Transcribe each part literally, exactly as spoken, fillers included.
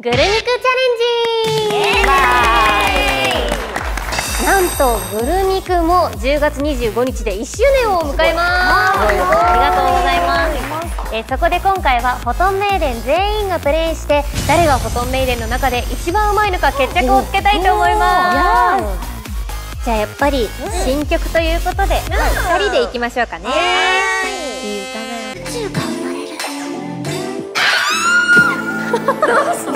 グルミクチャレンジ。なんとグルミクもじゅうがつにじゅうごにちでいっしゅうねんを迎えます。ありがとうございます。えー、そこで今回はフォトンメイデン全員がプレイして誰がフォトンメイデンの中で一番うまいのか決着をつけたいと思います。じゃあやっぱり新曲ということでふたりでいきましょうかね。いい歌だよ。どうしたの？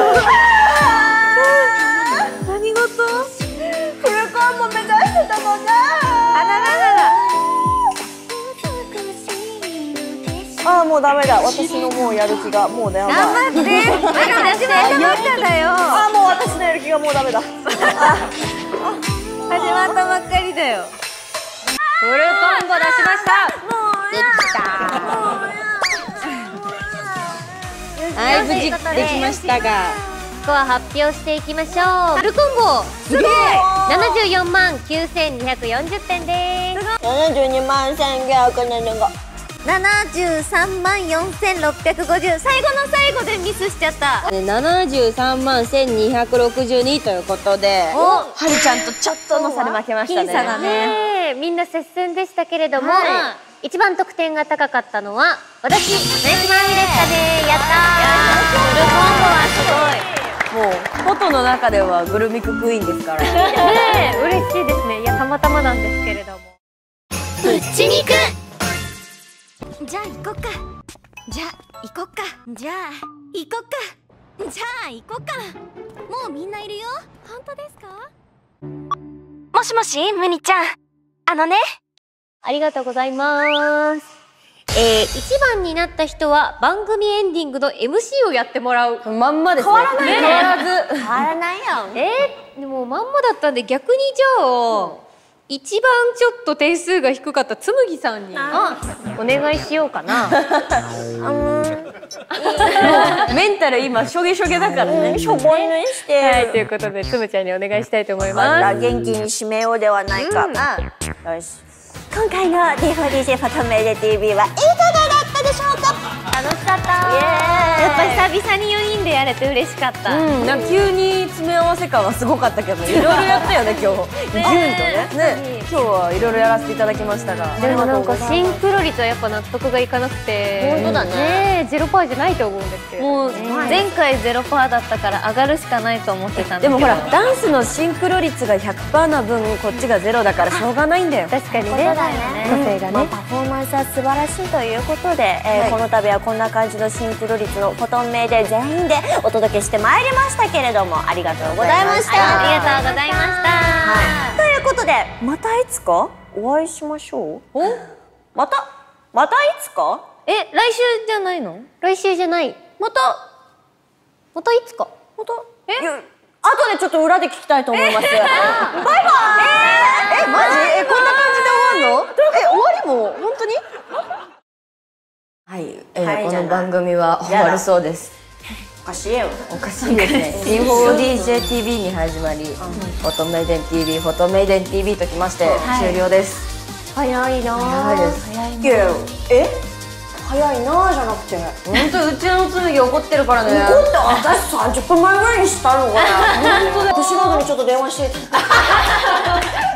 何事？フルコンボ目指してたもんな。あらららら。 ああ、もうダメだ。私のもうやる気がもうね。 頑張って。まだ始まったばっかだよ。 ああ、もう私のやる気がもうダメだ。 始まったばっかりだよ。フルコンボ出しました。できた。はい、無事できましたが、スコア発表していきましょう。フルコンボすごいななじゅうよんまんきゅうせんにひゃくよんじゅってんです。 ななじゅうにまんせんきゅうひゃくななじゅうご。 ななじゅうさんまんよんせんろっぴゃくごじゅう。最後の最後でミスしちゃった。 ななじゅうさんまんせんにひゃくろくじゅうにということで、はるちゃんとちょっとの差で負けましたね。 僅差だね。みんな接戦でしたけれども、一番得点が高かったのは私、梅島亜美でしたね。やったー。フルコンボはすごい。 もうフォトの中ではグルミククイーンですからねえ、嬉しいですね。いや、たまたまなんですけれども。ぶっち肉。じゃあ行こっか。じゃあ行こっか。じゃあ行こっか。じゃあ行こっか。もうみんないるよ。本当ですか？ もしもし、ムニちゃん。あのね。 ありがとうございます。えー、いちばんになった人は番組エンディングの エムシー をやってもらう。 まんまですね。 変わらないね。 変わらず。 変わらないよ。えー、でもまんまだったんで逆にじゃあ、一番ちょっと点数が低かったつむぎさんにお願いしようかな。 メンタル今しょげしょげだからね。 しょぼいのにして。 はい、ということでつむちゃんにお願いしたいと思います。 元気に締めようではないか。よし。今回の ディーフォーディージェー フォトメイデ ティーブイ はいかがだったでしょうか？ 楽しかった。やっぱ久々によにんでやれて嬉しかった。 うん、なんか急に詰め合わせ感はすごかったけど、いろいろやったよね今日。ギュンとね。ね、今日はいろいろやらせていただきましたが。 でもなんかシンクロ率はやっぱ納得がいかなくて。 本当だね。 ゼロパーじゃないと思うんですけど。 もう前回ゼロパーだったから上がるしかないと思ってたんだけど。 でもほらダンスのシンクロ率が ひゃくパーセント な分こっちがゼロだからしょうがないんだよ。 確かにね。個性がね。 パフォーマンスは素晴らしいということで、この度はこんな感じのシンクロ率のフォトンメイデン全員でお届けしてまいりましたけれども、ありがとうございました。 ありがとうございました。 ということで、またいつかお会いしましょう。またまたいつか？ え、来週じゃないの？来週じゃない。またまたいつか？ またえ？後でちょっと裏で聞きたいと思います。バイバイ。え、マジ？え、こんな感じで終わるの？え、終わりも本当に？ はい、えー、この番組は終わるそうです。 おかしいよ。 おかしいですね。ディーフォーディージェー ティーブイ に始まり、フォトメイデン ティーブイ、フォトメイデン ティーブイ ときまして終了です。 早いな。 早いです。 早いな。え？早いなじゃなくて。 本当うちのつむぎ怒ってるからね。 怒って私さんじゅっぷんまえぐらいにしたのこれ。本当だ。私などにちょっと電話して。